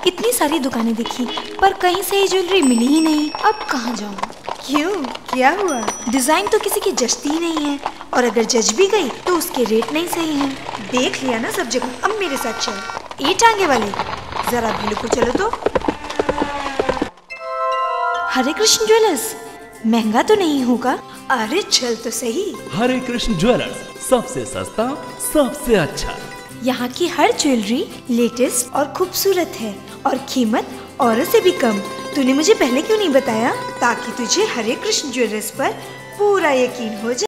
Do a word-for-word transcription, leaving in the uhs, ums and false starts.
इतनी सारी दुकानें देखी पर कहीं से ये ज्वेलरी मिली ही नहीं। अब कहाँ जाऊँ? क्यों, क्या हुआ? डिजाइन तो किसी की जचती ही नहीं है, और अगर जच भी गई तो उसके रेट नहीं सही हैं। देख लिया ना सब जगह, अब मेरे साथ चल। ये टांगे वाले जरा भीड़ को चलो तो। हरे कृष्ण ज्वेलर्स, महंगा तो नहीं होगा? अरे चल तो सही। हरे कृष्ण ज्वेलर्स, सबसे सस्ता सबसे अच्छा। यहाँ की हर ज्वेलरी लेटेस्ट और खूबसूरत है, और कीमत औरों से भी कम। तूने मुझे पहले क्यों नहीं बताया? ताकि तुझे हरे कृष्ण ज्वेलर्स पर पूरा यकीन हो जाए।